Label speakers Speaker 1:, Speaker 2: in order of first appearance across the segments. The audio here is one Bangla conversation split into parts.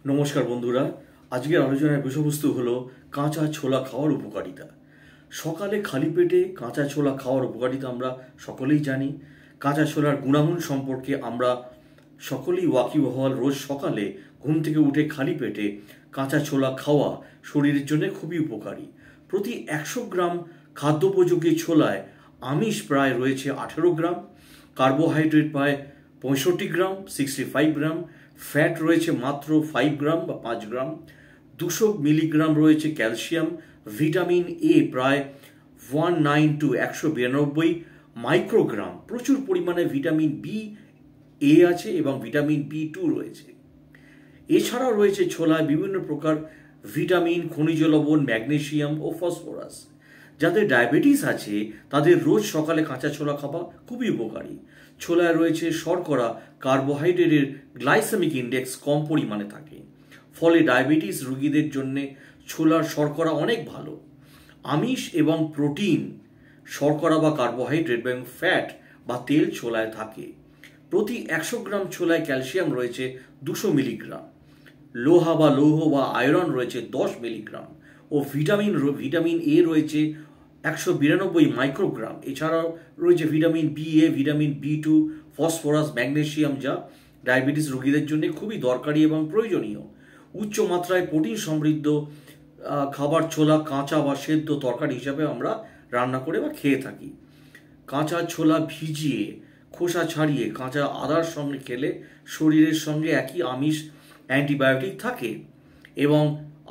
Speaker 1: নমস্কার বন্ধুরা, আজকের আলোচনার বিষয়বস্তু হলো কাঁচা ছোলা খাওয়ার উপকারিতা। সকালে খালি পেটে কাঁচা ছোলা খাওয়ার উপকারিতা আমরা সকলেই জানি। কাঁচা ছোলার গুণাগুণ সম্পর্কে আমরা সকলেই ওয়াকিবহাল। রোজ সকালে ঘুম থেকে উঠে খালি পেটে কাঁচা ছোলা খাওয়া শরীরের জন্য খুবই উপকারী। প্রতি 100 গ্রাম খাদ্যোপযোগী ছোলায় আমিষ প্রায় রয়েছে 18 গ্রাম, কার্বোহাইড্রেট প্রায় 65 গ্রাম 65 গ্রাম, ফ্যাট রয়েছে মাত্র 5 গ্রাম বা 5 গ্রাম, 200 মিলিগ্রাম রয়েছে ক্যালসিয়াম, ভিটামিন এ প্রায় 192 মাইক্রোগ্রাম, প্রচুর পরিমাণে ভিটামিন বি এ আছে এবং ভিটামিন বি2 রয়েছে। এছাড়াও রয়েছে ছোলায় বিভিন্ন প্রকার ভিটামিন, খনিজ লবণ, ম্যাগনেসিয়াম ও ফসফরাস। যাদের ডায়াবেটিস আছে তাদের রোজ সকালে কাঁচা ছোলা খাওয়া খুবই উপকারী। ছোলায় রয়েছে শর্করা, কার্বোহাইড্রেটের গ্লাইসেমিক ইন্ডেক্স কম পরিমাণে থাকে, ফলে ডায়াবেটিস রোগীদের জন্য ছোলার শর্করা অনেক ভালো। আমিষ এবং প্রোটিন, শর্করা বা কার্বোহাইড্রেট এবং ফ্যাট বা তেল ছোলায় থাকে। প্রতি 100 গ্রাম ছোলায় ক্যালসিয়াম রয়েছে 200 মিলিগ্রাম, লোহা বা লৌহ বা আয়রন রয়েছে 10 মিলিগ্রাম ও ভিটামিন এ রয়েছে 192 মাইক্রোগ্রাম। এছাড়াও রয়েছে vitamin B A, vitamin B two, phosphorus, magnesium, যা ডায়াবেটিস রোগীদের জন্য খুবই দরকারি এবং প্রয়োজনীয়। উচ্চ মাত্রায় প্রোটিন সমৃদ্ধ খাবার ছোলা কাঁচা বা সেদ্ধ তরকারি হিসাবে আমরা রান্না করে বা খেয়ে থাকি। কাঁচা ছোলা ভিজিয়ে খোসা ছাড়িয়ে কাঁচা আদার সঙ্গে খেলে শরীরের সঙ্গে একই আমিষ অ্যান্টিবায়োটিক থাকে এবং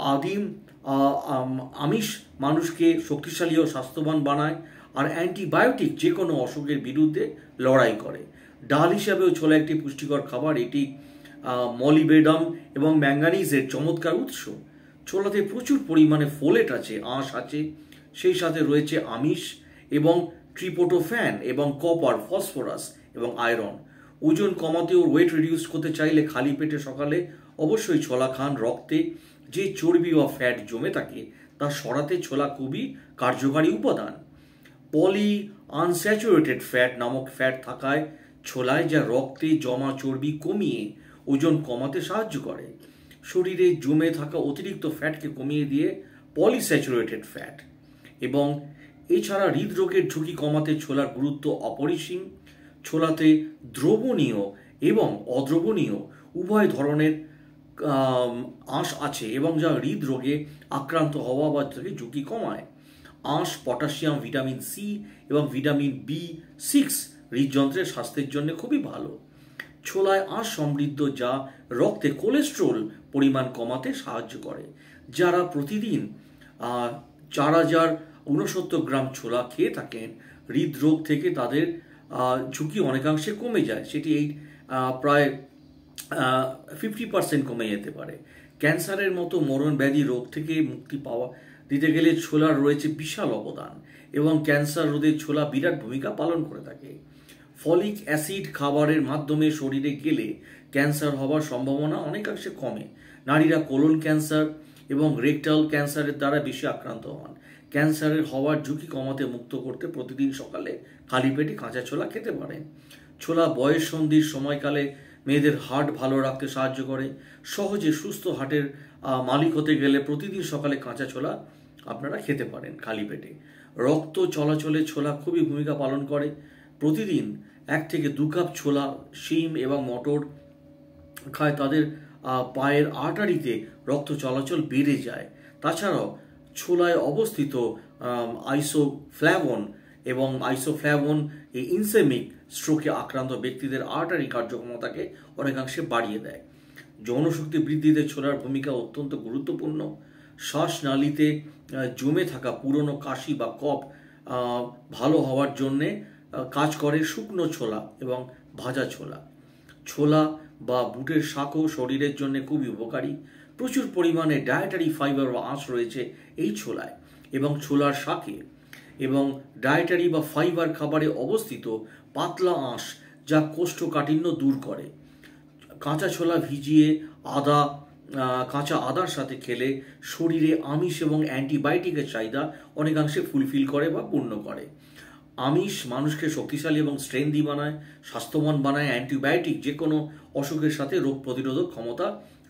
Speaker 1: আমিষ মানুষকে শক্তিশালী ও স্বাস্থ্যবান বানায় আর অ্যান্টিবায়োটিক যে কোনো অসুখের বিরুদ্ধে লড়াই করে। ডাল হিসাবেও ছোলা একটি পুষ্টিকর খাবার। এটি মলিবেডাম এবং ম্যাঙ্গানিজের চমৎকার উৎস। ছোলাতে প্রচুর পরিমাণে ফোলেট আছে, আঁশ আছে, সেই সাথে রয়েছে আমিষ এবং ট্রিপোটোফ্যান এবং কপার, ফসফরাস এবং আয়রন। ওজন কমাতে ও ওয়েট রিডিউস করতে চাইলে খালি পেটে সকালে অবশ্যই ছোলা খান। রক্তে যে চর্বি বা ফ্যাট জমে থাকে তা সরাতে ছোলা খুবই কার্যকারী উপাদান। পলি আনস্যাচুরেটেড ফ্যাট নামক ফ্যাট থাকায় ছোলায়, যা রক্তে জমা চর্বি কমিয়ে ওজন কমাতে সাহায্য করে। শরীরে জমে থাকা অতিরিক্ত ফ্যাটকে কমিয়ে দিয়ে পলিস্যাচুরেটেড ফ্যাট। এবং এছাড়া হৃদরোগের ঝুঁকি কমাতে ছোলার গুরুত্ব অপরিসীম। ছোলাতে দ্রবণীয় এবং অদ্রবণীয় উভয় ধরনের আঁশ আছে এবং যা হৃদরোগে আক্রান্ত হওয়া বা ঝুঁকি কমায়। আঁশ, পটাশিয়াম, ভিটামিন সি এবং ভিটামিন বি6 হৃদযন্ত্রের স্বাস্থ্যের জন্য খুবই ভালো। ছোলায় আঁশ সমৃদ্ধ, যা রক্তে কোলেস্ট্রল পরিমাণ কমাতে সাহায্য করে। যারা প্রতিদিন 4069 গ্রাম ছোলা খেয়ে থাকেন, হৃদরোগ থেকে তাদের ঝুঁকি অনেকাংশে কমে যায়। সেটি প্রায় 50% কমে যেতে পারে। ক্যান্সারের মতো মরণ ব্যাধি রোগ থেকে মুক্তি দিতে গেলে ছোলার রয়েছে বিশাল অবদান এবং ক্যান্সার রোধে ছোলা বিরাট ভূমিকা পালন করে থাকে। ফলিক অ্যাসিড খাবারের মাধ্যমে শরীরে গেলে ক্যান্সার হওয়ার সম্ভাবনা অনেকাংশে কমে। নারীরা কোলন ক্যান্সার এবং রেকটাল ক্যান্সারের দ্বারা বেশি আক্রান্ত হন। ক্যান্সারের হওয়ার ঝুঁকি কমাতে মুক্ত করতে প্রতিদিন সকালে খালি পেটে কাঁচা ছোলা খেতে পারেন। ছোলা বয়স সন্ধির সময়কালে মেয়েদের হার্ট ভালো রাখতে সাহায্য করে। সহজে সুস্থ হার্টের মালিক হতে গেলে প্রতিদিন সকালে কাঁচা ছোলা আপনারা খেতে পারেন খালি পেটে। রক্ত চলাচলে ছোলা খুবই ভূমিকা পালন করে। প্রতিদিন 1 থেকে 2 কাপ ছোলা, শিম এবং মটর খায় তাদের পায়ের আর্টারিতে রক্ত চলাচল বেড়ে যায়। তাছাড়াও ছোলায় অবস্থিত আইসোফ্ল্যাভন এই ইনসেমিক স্ট্রোকে আক্রান্ত ব্যক্তিদের আর্টারি কার্যক্ষমতাকে অনেকাংশে বাড়িয়ে দেয়। যৌনশক্তি বৃদ্ধিতে ছোলার ভূমিকা অত্যন্ত গুরুত্বপূর্ণ। শ্বাসনালীতে জমে থাকা পুরনো কাশি বা কফ ভালো হওয়ার জন্যে কাজ করে শুকনো ছোলা এবং ভাজা ছোলা। ছোলা বা বুটের শাকও শরীরের জন্য খুবই উপকারী। প্রচুর পরিমাণে ডায়েটারি ফাইবার বা আঁশ রয়েছে এই ছোলায় এবং ছোলার শাকে। এবং ডায়েটারি বা ফাইবার খাবারে অবস্থিত পাতলা আঁশ, যা কোষ্ঠকাঠিন্য দূর করে। কাঁচা ছোলা ভিজিয়ে কাঁচা আদার সাথে খেলে শরীরে আমিষ এবং অ্যান্টিবায়োটিকের চাহিদা অনেকাংশে ফুলফিল করে বা পূর্ণ করে। আমিষ মানুষকে শক্তিশালী এবং স্ট্রেংদি বানায়, স্বাস্থ্যবান বানায়। অ্যান্টিবায়োটিক যে কোনো অসুখের সাথে রোগ প্রতিরোধক ক্ষমতা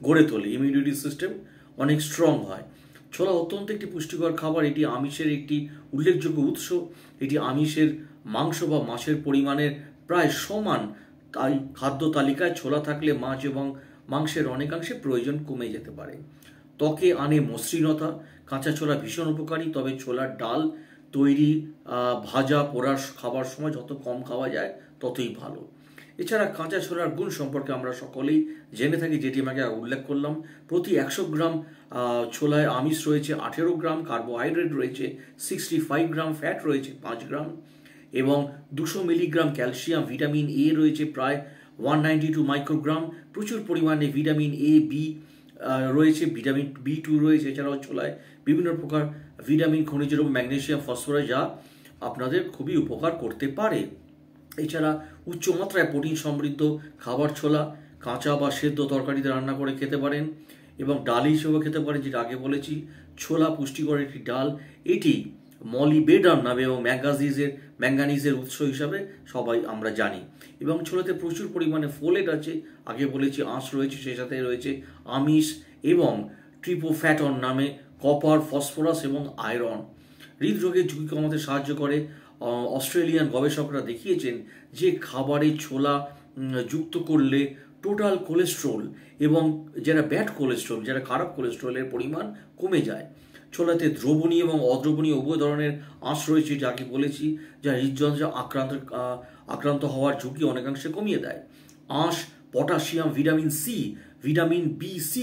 Speaker 1: গড়ে তোলে, ইমিউনিটি সিস্টেম অনেক স্ট্রং হয়। ছোলা অত্যন্ত একটি পুষ্টিকর খাবার। এটি আমিষের একটি উল্লেখযোগ্য উৎস। এটি আমিষের মাংস বা মাছের পরিমাণের প্রায় সমান। তাই খাদ্য তালিকায় ছোলা থাকলে মাছ এবং মাংসের অনেকাংশে প্রয়োজন কমে যেতে পারে। ত্বকে আনে মসৃণতা। কাঁচা ছোলা ভীষণ উপকারী, তবে ছোলার ডাল তৈরি, ভাজা, পোড়া খাবার সময় যত কম খাওয়া যায় ততই ভালো। এছাড়া কাঁচা ছোলার গুণ সম্পর্কে আমরা সকলেই জেনে থাকি, যেটি আমাকে উল্লেখ করলাম। প্রতি 100 গ্রাম ছোলায় আমিষ রয়েছে 18 গ্রাম, কার্বোহাইড্রেট রয়েছে 65 গ্রাম, ফ্যাট রয়েছে 5 গ্রাম এবং 200 মিলিগ্রাম ক্যালসিয়াম। ভিটামিন এ রয়েছে প্রায় 192 মাইক্রোগ্রাম। প্রচুর পরিমাণে ভিটামিন এ, বি রয়েছে, ভিটামিন B2 রয়েছে। এছাড়াও ছোলায় বিভিন্ন প্রকার ভিটামিন, খনিজ এবং ম্যাগনেসিয়াম, ফসফরাস, যা আপনাদের খুবই উপকার করতে পারে। এছাড়া উচ্চমাত্রায় প্রোটিন সমৃদ্ধ খাবার ছোলা। কাঁচা বা সেদ্ধ তরকারিতে রান্না করে খেতে পারেন এবং ডাল হিসেবেও খেতে পারেন, যেটা আগে বলেছি। ছোলা পুষ্টিকর একটি ডাল। এটি মলিবেডাম নামে এবং ম্যাঙ্গানিজের উৎস হিসাবে সবাই আমরা জানি। এবং ছোলাতে প্রচুর পরিমাণে ফোলেট আছে, আগে বলেছি। আঁশ রয়েছে, সেই সাথে রয়েছে আমিষ এবং ট্রিপোফ্যাটন নামে কপার, ফসফরাস এবং আয়রন। হৃদরোগের ঝুঁকি কমাতে সাহায্য করে। অস্ট্রেলিয়ান গবেষকরা দেখিয়েছেন যে খাবারে ছোলা যুক্ত করলে টোটাল কোলেস্ট্রল এবং যারা ব্যাড কোলেস্ট্রল, যারা খারাপ কোলেস্ট্রলের পরিমাণ কমে যায়। ছোলাতে দ্রবণীয় এবং অদ্রবণীয় উভয় ধরনের আঁশ রয়েছে, যাকে বলেছি, যা হৃদযন্ত্রে আক্রান্ত হওয়ার ঝুঁকি অনেকাংশে কমিয়ে দেয়। আঁশ, potassium, vitamin C, vitamin B6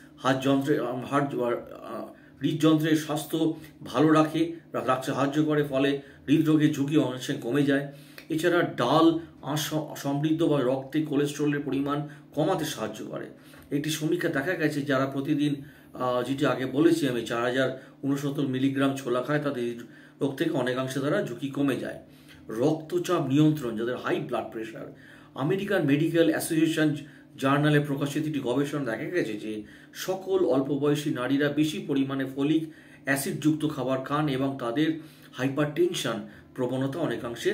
Speaker 1: হৃদযন্ত্রের স্বাস্থ্য ভালো রাখতে সাহায্য করে, ফলে হৃদরোগের ঝুঁকি অনেক কমে যায়। এছাড়া ডাল আঁশ সমৃদ্ধ বা রক্তে কোলেস্ট্রলের পরিমাণ কমাতে সাহায্য করে। একটি সমীক্ষা দেখা গেছে, যারা প্রতিদিন, যেটি আগে বলেছি আমি, 4069 মিলিগ্রাম ছোলা খায়, তাদের রোগ থেকে অনেকাংশে তারা ঝুঁকি কমে যায়। রক্তচাপ নিয়ন্ত্রণ, যাদের high blood pressure. American Medical Association জার্নালে প্রকাশিত একটি গবেষণা দেখা গেছে যে সকল অল্প বয়সী নারীরা বেশি পরিমাণে ফলিক অ্যাসিডযুক্ত খাবার খান এবং তাদের হাইপারটেনশন প্রবণতা অনেকাংশে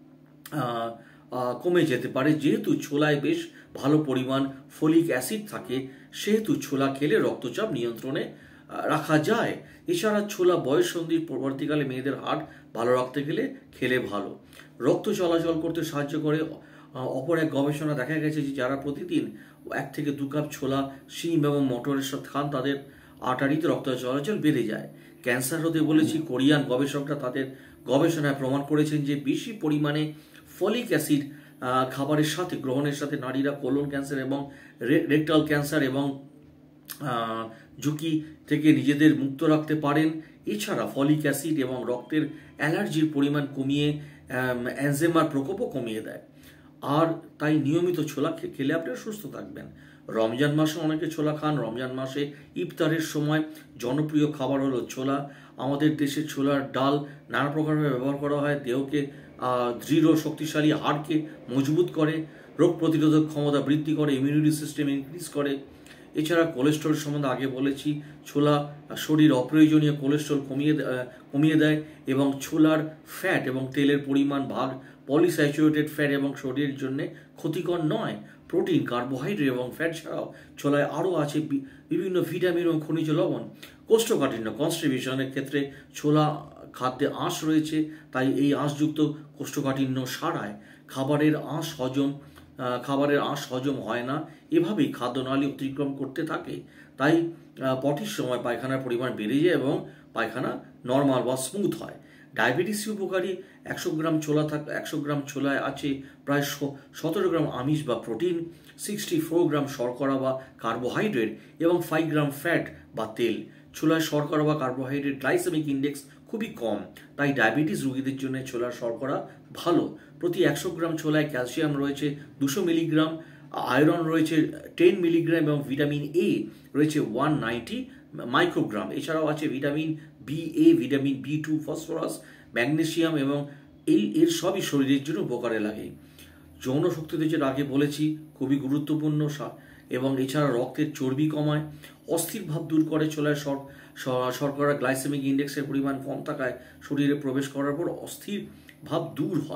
Speaker 1: কমে যেতে পারে। যেহেতু ছোলায় বেশ ভালো পরিমাণ ফলিক অ্যাসিড থাকে, সেহেতু ছোলা খেলে রক্তচাপ নিয়ন্ত্রণে রাখা যায়। এছাড়া ছোলা বয়ঃসন্ধির পরবর্তীকালে মেয়েদের হার্ট ভালো রাখতে গেলে খেলে ভালো। রক্ত চলাচল করতে সাহায্য করে। অপর এক গবেষণা দেখা গেছে যে যারা প্রতিদিন 1 থেকে 2 কাপ ছোলা, শিম এবং মটরের সাথে খান, তাদের আর্টারিতে রক্ত চলাচল বেড়ে যায়। ক্যান্সার হতে বলেছি, কোরিয়ান গবেষকরা তাদের গবেষণায় প্রমাণ করেছেন যে বেশি পরিমাণে ফলিক অ্যাসিড খাবারের সাথে গ্রহণের সাথে নারীরা কোলন ক্যান্সার এবং রেকটাল ক্যান্সার এবং ঝুঁকি থেকে নিজেদের মুক্ত রাখতে পারেন। এছাড়া ফলিক অ্যাসিড এবং রক্তের অ্যালার্জির পরিমাণ কমিয়ে অ্যানজেমার প্রকোপও কমিয়ে দেয়। আর তাই নিয়মিত ছোলা খেলে আপনারা সুস্থ থাকবেন। রমজান মাসে অনেকে ছোলা খান। রমজান মাসে ইফতারের সময় জনপ্রিয় খাবার হলো ছোলা। আমাদের দেশে ছোলার ডাল নানা প্রকারভাবে ব্যবহার করা হয়। দেহকে দৃঢ় শক্তিশালী, হাড়কে মজবুত করে, রোগ প্রতিরোধক ক্ষমতা বৃদ্ধি করে, ইমিউনিটি সিস্টেম ইনক্রিজ করে। এছাড়া কোলেস্ট্রল সম্বন্ধে আগে বলেছি, ছোলা শরীর অপ্রয়োজনীয় কোলেস্ট্রল কমিয়ে দেয় এবং ছোলার ফ্যাট এবং তেলের পরিমাণ পলিস্যাচুরেটেড ফ্যাট এবং শরীরের জন্য ক্ষতিকর নয়। প্রোটিন, কার্বোহাইড্রেট এবং ফ্যাট ছাড়াও ছোলায় আরও আছে বিভিন্ন ভিটামিন এবং খনিজ লবণ। কোষ্ঠকাঠিন্য, কনস্টিপেশনের ক্ষেত্রে ছোলা খাদ্যে আঁশ রয়েছে, তাই এই আঁশযুক্ত কোষ্ঠকাঠিন্য সারায়। খাবারের আঁশ হজম হয় না, এভাবেই খাদ্যনালী অতিক্রম করতে থাকে। তাই পটির সময় পায়খানার পরিমাণ বেড়ে যায় এবং পায়খানা নর্মাল বা স্মুথ হয়। ডায়াবেটিসে উপকারী। 100 গ্রাম ছোলায় আছে প্রায় 17 গ্রাম আমিষ বা প্রোটিন, 64 গ্রাম শর্করা বা কার্বোহাইড্রেট এবং 5 গ্রাম ফ্যাট বা তেল। ছোলার শর্করা বা কার্বোহাইড্রেট গ্লাইসেমিক ইন্ডেক্স খুবই কম, তাই ডায়াবেটিস রোগীদের জন্য ছোলার শর্করা ভালো। প্রতি 100 গ্রাম ছোলায় ক্যালসিয়াম রয়েছে 200 মিলিগ্রাম, আয়রন রয়েছে 10 মিলিগ্রাম এবং ভিটামিন এ রয়েছে 190 মাইক্রোগ্রাম। এছাড়াও আছে vitamin BA, vitamin B2, phosphorus, magnesium এবং এর সবই শরীরের জন্য উপকারে লাগে। যৌন শক্তিতে যেটা আগে বলেছি খুবই গুরুত্বপূর্ণ এবং এছাড়া রক্তের চর্বি কমায়, অস্থির ভাব দূর করে। ছোলায় শর্করা গ্লাইসেমিক ইন্ডেক্সের পরিমাণ কম থাকায় শরীরে প্রবেশ করার পর অস্থির ভাব দূর হয়।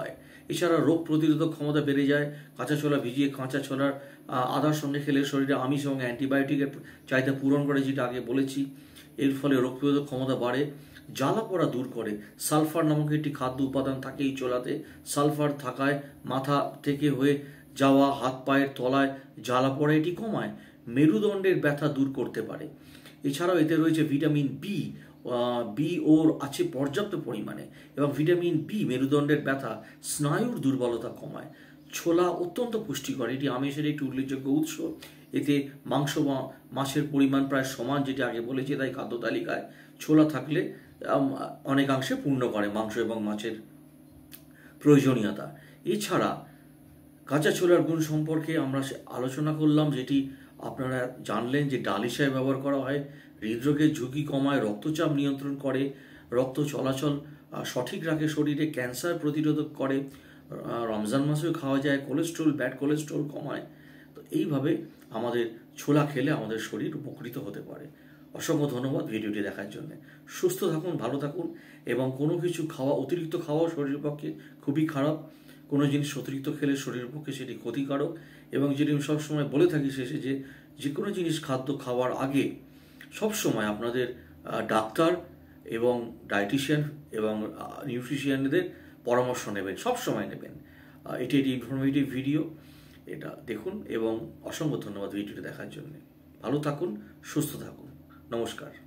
Speaker 1: এছাড়া রোগ প্রতিরোধক ক্ষমতা বেড়ে যায়। কাঁচা ছোলা ভিজিয়ে কাঁচা ছোলার আদার সঙ্গে খেলে শরীরে আমিষ এবং অ্যান্টিবায়োটিকের চাহিদা পূরণ করে, যেটা আগে বলেছি। এর ফলে রোগ প্রতিরোধক ক্ষমতা বাড়ে। জ্বালা পোড়া দূর করে। সালফার নামক একটি খাদ্য উপাদান থাকে এই ছোলাতে। সালফার থাকায় মাথা থেকে হয়ে যাওয়া হাত পায়ের তলায় জ্বালা পোড়া এটি কমায়। মেরুদণ্ডের ব্যথা দূর করতে পারে। এছাড়াও এতে রয়েছে ভিটামিন বি। ওর আছে পর্যাপ্ত পরিমাণে, এবং ভিটামিন বি মেরুদণ্ডের ব্যথা, স্নায়ুর দুর্বলতা কমায়। ছোলা অত্যন্ত পুষ্টিকর, এটি আমিষের একটি উল্লেখযোগ্য উৎস। এতে মাংস বা মাছের পরিমাণ প্রায় সমান, যেটা আগে বলেছি। তাই খাদ্য তালিকায় ছোলা থাকলে অনেকাংশে পূর্ণ করে মাংস এবং মাছের প্রয়োজনীয়তা। এছাড়া কাঁচা ছোলার গুণ সম্পর্কে আমরা আলোচনা করলাম, যেটি আপনারা জানলেন যে ডাল হিসাবে ব্যবহার করা হয়। হৃদরোগের ঝুঁকি কমায়, রক্তচাপ নিয়ন্ত্রণ করে, রক্ত চলাচল সঠিক রাখে শরীরে, ক্যান্সার প্রতিরোধক করে, রমজান মাসেও খাওয়া যায়, কোলেস্ট্রল ব্যাড কোলেস্ট্রল কমায়। তো এইভাবে আমাদের ছোলা খেলে আমাদের শরীর উপকৃত হতে পারে। অসংখ্য ধন্যবাদ ভিডিওটি দেখার জন্য। সুস্থ থাকুন, ভালো থাকুন, এবং কোনো কিছু অতিরিক্ত খাওয়াও শরীরের পক্ষে খুবই খারাপ। কোনো জিনিস অতিরিক্ত খেলে শরীরের পক্ষে সেটি ক্ষতিকারক। এবং যেটি আমি সবসময় বলে থাকি শেষে, যে কোনো জিনিস খাদ্য খাওয়ার আগে সবসময় আপনাদের ডাক্তার এবং ডায়েটিশিয়ান এবং নিউট্রিশিয়ানদের পরামর্শ নেবেন, সবসময় নেবেন। এটি একটি ইনফরমেটিভ ভিডিও, এটা দেখুন, এবং অসংখ্য ধন্যবাদ ভিডিওটি দেখার জন্য। ভালো থাকুন, সুস্থ থাকুন, নমস্কার।